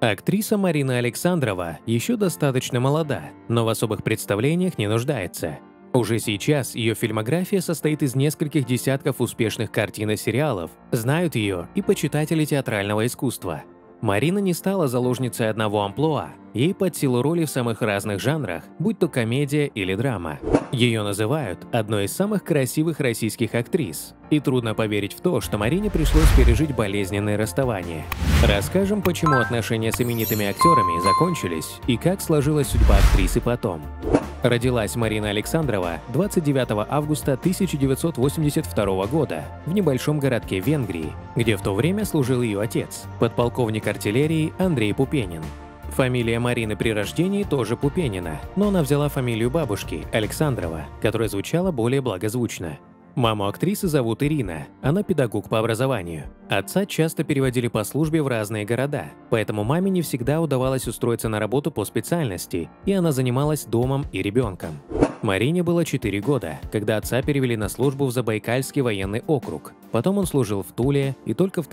Актриса Марина Александрова еще достаточно молода, но в особых представлениях не нуждается. Уже сейчас ее фильмография состоит из нескольких десятков успешных картин и сериалов, знают ее и почитатели театрального искусства. Марина не стала заложницей одного амплуа, ей под силу роли в самых разных жанрах, будь то комедия или драма. Ее называют одной из самых красивых российских актрис, и трудно поверить в то, что Марине пришлось пережить болезненные расставания. Расскажем, почему отношения с именитыми актерами закончились и как сложилась судьба актрисы потом. Родилась Марина Александрова 29 августа 1982 года в небольшом городке Венгрии, где в то время служил ее отец, подполковник артиллерии Андрей Пупенин. Фамилия Марины при рождении тоже Пупенина, но она взяла фамилию бабушки, Александрова, которая звучала более благозвучно. Маму актрисы зовут Ирина, она педагог по образованию. Отца часто переводили по службе в разные города, поэтому маме не всегда удавалось устроиться на работу по специальности, и она занималась домом и ребенком. Марине было 4 года, когда отца перевели на службу в Забайкальский военный округ. Потом он служил в Туле, и только в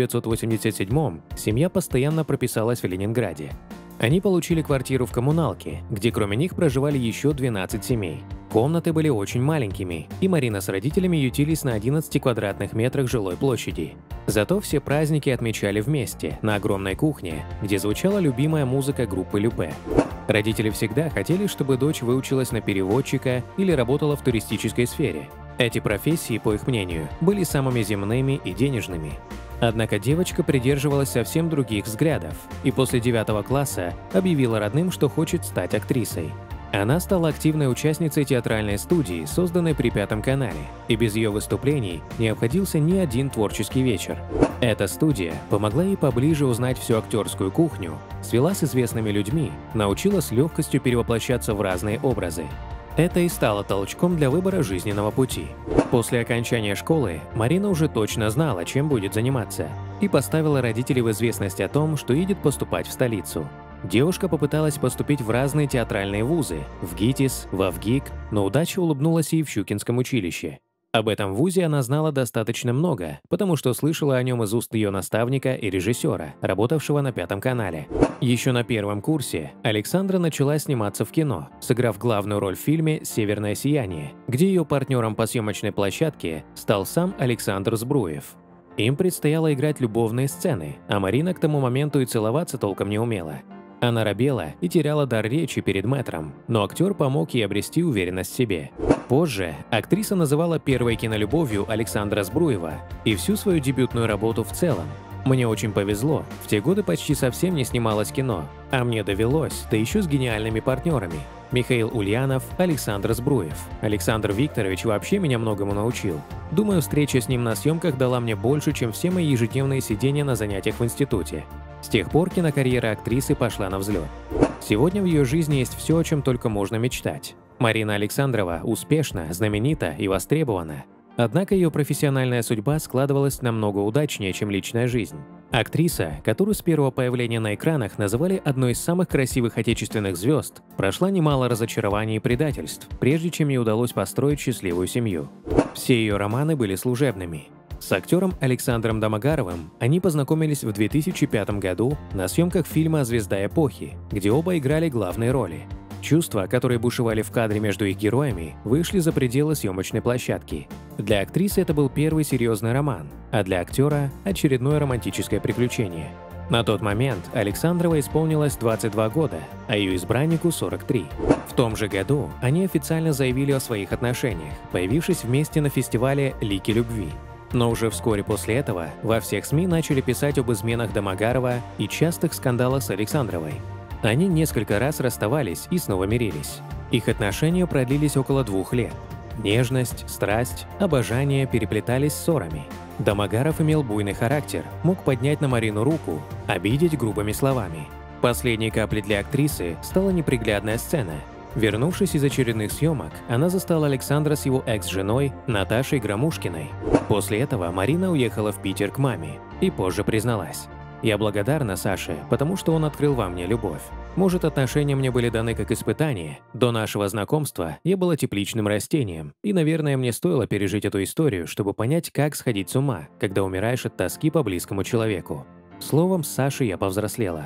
1987-м семья постоянно прописалась в Ленинграде. Они получили квартиру в коммуналке, где кроме них проживали еще 12 семей. Комнаты были очень маленькими, и Марина с родителями ютились на 11 квадратных метрах жилой площади. Зато все праздники отмечали вместе, на огромной кухне, где звучала любимая музыка группы Любэ. Родители всегда хотели, чтобы дочь выучилась на переводчика или работала в туристической сфере. Эти профессии, по их мнению, были самыми земными и денежными. Однако девочка придерживалась совсем других взглядов и после 9 класса объявила родным, что хочет стать актрисой. Она стала активной участницей театральной студии, созданной при Пятом канале, и без ее выступлений не обходился ни один творческий вечер. Эта студия помогла ей поближе узнать всю актерскую кухню, свела с известными людьми, научила с легкостью перевоплощаться в разные образы. Это и стало толчком для выбора жизненного пути. После окончания школы Марина уже точно знала, чем будет заниматься, и поставила родителей в известность о том, что едет поступать в столицу. Девушка попыталась поступить в разные театральные вузы – в ГИТИС, во ВГИК, но удача улыбнулась ей в Щукинском училище. Об этом вузе она знала достаточно много, потому что слышала о нем из уст ее наставника и режиссера, работавшего на Пятом канале. Еще на первом курсе Александра начала сниматься в кино, сыграв главную роль в фильме «Северное сияние», где ее партнером по съемочной площадке стал сам Александр Збруев. Им предстояло играть любовные сцены, а Марина к тому моменту и целоваться толком не умела. Она робела и теряла дар речи перед мэтром, но актер помог ей обрести уверенность в себе. Позже актриса называла первой кинолюбовью Александра Збруева и всю свою дебютную работу в целом. «Мне очень повезло, в те годы почти совсем не снималось кино, а мне довелось, да еще с гениальными партнерами. Михаил Ульянов, Александр Збруев. Александр Викторович вообще меня многому научил. Думаю, встреча с ним на съемках дала мне больше, чем все мои ежедневные сидения на занятиях в институте». С тех пор кинокарьера актрисы пошла на взлет. Сегодня в ее жизни есть все, о чем только можно мечтать. Марина Александрова успешна, знаменита и востребована. Однако ее профессиональная судьба складывалась намного удачнее, чем личная жизнь. Актриса, которую с первого появления на экранах называли одной из самых красивых отечественных звезд, прошла немало разочарований и предательств, прежде чем ей удалось построить счастливую семью. Все ее романы были служебными. С актером Александром Домогаровым они познакомились в 2005 году на съемках фильма «Звезда эпохи», где оба играли главные роли. Чувства, которые бушевали в кадре между их героями, вышли за пределы съемочной площадки. Для актрисы это был первый серьезный роман, а для актера – очередное романтическое приключение. На тот момент Александрова исполнилось 22 года, а ее избраннику – 43. В том же году они официально заявили о своих отношениях, появившись вместе на фестивале «Лики любви». Но уже вскоре после этого во всех СМИ начали писать об изменах Домогарова и частых скандалах с Александровой. Они несколько раз расставались и снова мирились. Их отношения продлились около 2 лет. Нежность, страсть, обожание переплетались ссорами. Домогаров имел буйный характер, мог поднять на Марину руку, обидеть грубыми словами. Последней каплей для актрисы стала неприглядная сцена. Вернувшись из очередных съемок, она застала Александра с его экс-женой Наташей Громушкиной. После этого Марина уехала в Питер к маме и позже призналась: «Я благодарна Саше, потому что он открыл во мне любовь. Может, отношения мне были даны как испытание. До нашего знакомства я была тепличным растением, и, наверное, мне стоило пережить эту историю, чтобы понять, как сходить с ума, когда умираешь от тоски по близкому человеку. Словом, с Сашей я повзрослела».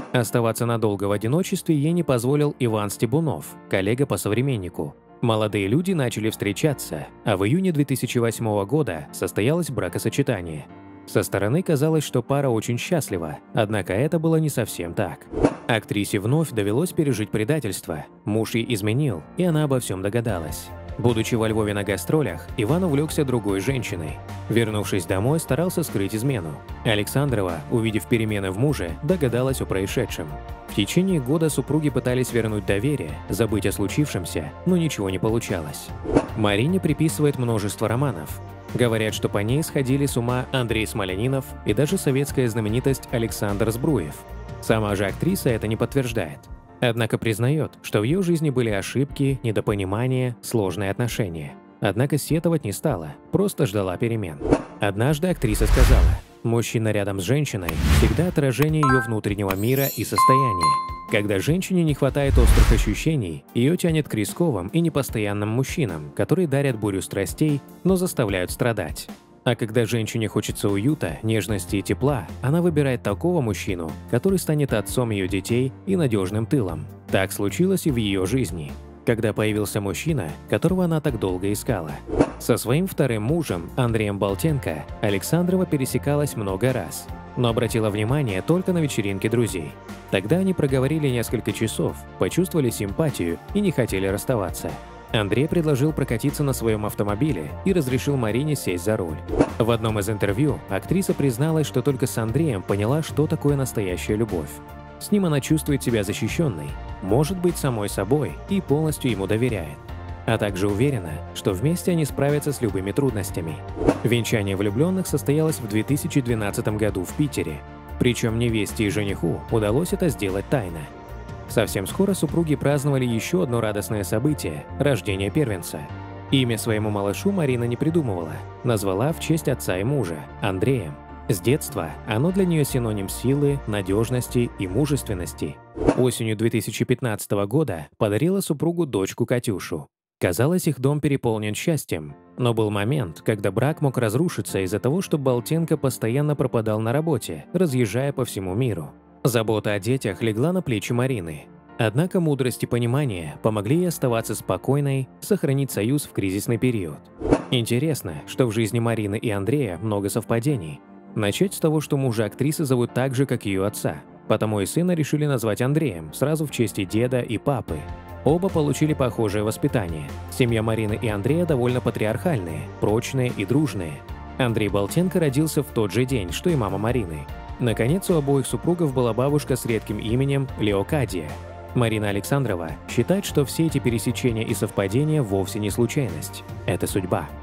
Оставаться надолго в одиночестве ей не позволил Иван Стебунов, коллега по современнику. Молодые люди начали встречаться, а в июне 2008 года состоялось бракосочетание. Со стороны казалось, что пара очень счастлива, однако это было не совсем так. Актрисе вновь довелось пережить предательство, муж ей изменил, и она обо всем догадалась. Будучи во Львове на гастролях, Иван увлекся другой женщиной. Вернувшись домой, старался скрыть измену. Александрова, увидев перемены в муже, догадалась о происшедшем. В течение года супруги пытались вернуть доверие, забыть о случившемся, но ничего не получалось. Марине приписывает множество романов. Говорят, что по ней сходили с ума Андрей Смолянинов и даже советская знаменитость Александр Збруев. Сама же актриса это не подтверждает. Однако признает, что в ее жизни были ошибки, недопонимания, сложные отношения. Однако сетовать не стала, просто ждала перемен. Однажды актриса сказала: «Мужчина рядом с женщиной всегда отражение ее внутреннего мира и состояния. Когда женщине не хватает острых ощущений, ее тянет к рисковым и непостоянным мужчинам, которые дарят бурю страстей, но заставляют страдать. А когда женщине хочется уюта, нежности и тепла, она выбирает такого мужчину, который станет отцом ее детей и надежным тылом. Так случилось и в ее жизни, когда появился мужчина, которого она так долго искала». Со своим вторым мужем, Андреем Болтенко, Александрова пересекалась много раз, но обратила внимание только на вечеринке друзей. Тогда они проговорили несколько часов, почувствовали симпатию и не хотели расставаться. Андрей предложил прокатиться на своем автомобиле и разрешил Марине сесть за руль. В одном из интервью актриса призналась, что только с Андреем поняла, что такое настоящая любовь. С ним она чувствует себя защищенной, может быть самой собой и полностью ему доверяет. А также уверена, что вместе они справятся с любыми трудностями. Венчание влюбленных состоялось в 2012 году в Питере. Причем невесте и жениху удалось это сделать тайно. Совсем скоро супруги праздновали еще одно радостное событие – рождение первенца. Имя своему малышу Марина не придумывала, назвала в честь отца и мужа – Андреем. С детства оно для нее синоним силы, надежности и мужественности. Осенью 2015 года подарила супругу дочку Катюшу. Казалось, их дом переполнен счастьем, но был момент, когда брак мог разрушиться из-за того, что Болтенко постоянно пропадал на работе, разъезжая по всему миру. Забота о детях легла на плечи Марины. Однако мудрость и понимание помогли ей оставаться спокойной, сохранить союз в кризисный период. Интересно, что в жизни Марины и Андрея много совпадений. Начать с того, что мужа актрисы зовут так же, как ее отца, потому и сына решили назвать Андреем, сразу в честь и деда, и папы. Оба получили похожее воспитание. Семья Марины и Андрея довольно патриархальные, прочные и дружные. Андрей Болтенко родился в тот же день, что и мама Марины. Наконец, у обоих супругов была бабушка с редким именем Леокадия. Марина Александрова считает, что все эти пересечения и совпадения вовсе не случайность. Это судьба.